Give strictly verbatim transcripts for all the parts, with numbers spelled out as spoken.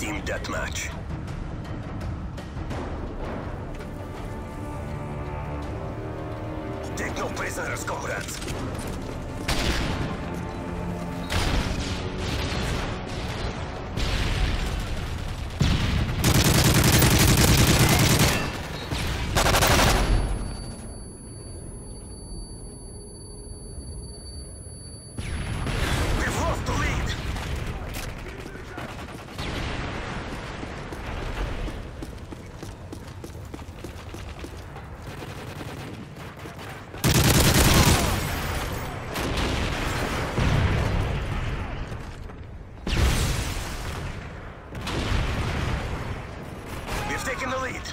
Team deathmatch. Take no prisoners, comrades. Taking the lead.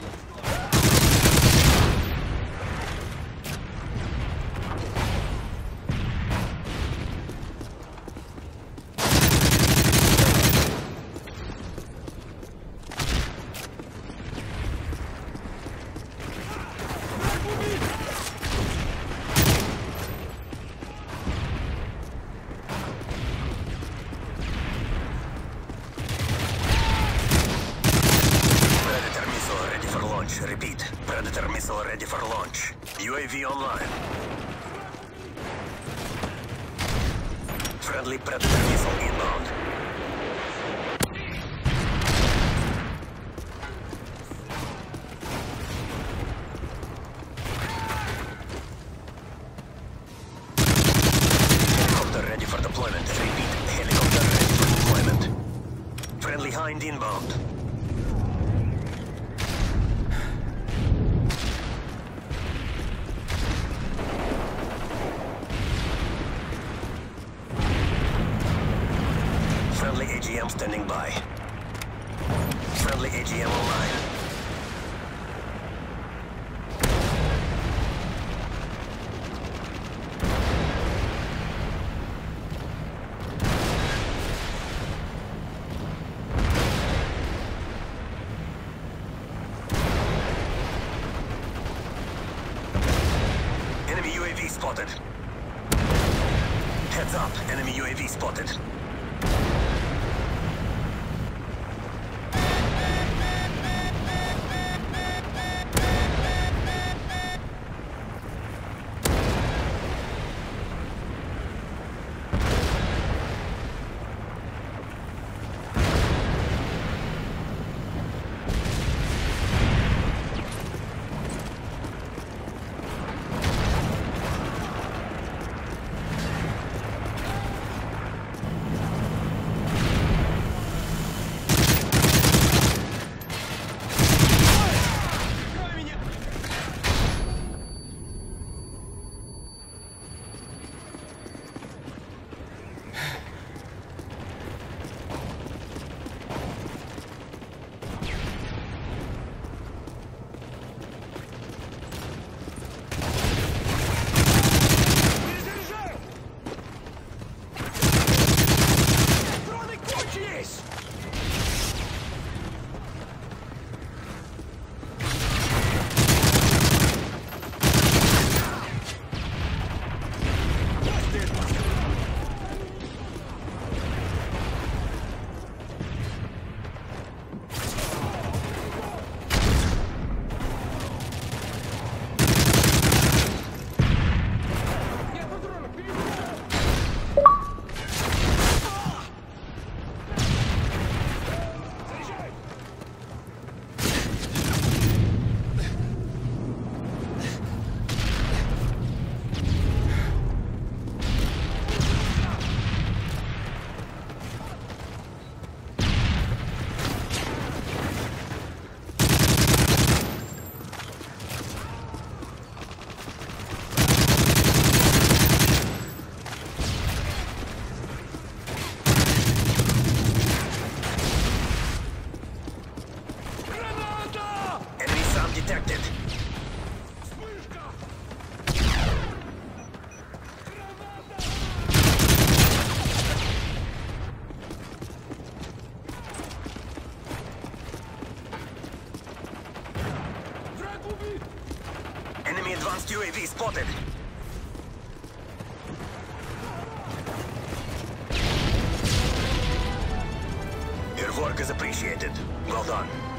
Repeat. Predator missile ready for launch. U A V online. Friendly Predator missile inbound. Helicopter ready for deployment. Repeat. Helicopter ready for deployment. Friendly Hind inbound. Friendly A G M standing by. Friendly A G M online. Enemy U A V spotted. Heads up, enemy U A V spotted. Detected. Enemy advanced U A V spotted. Air Your work is appreciated. Well done.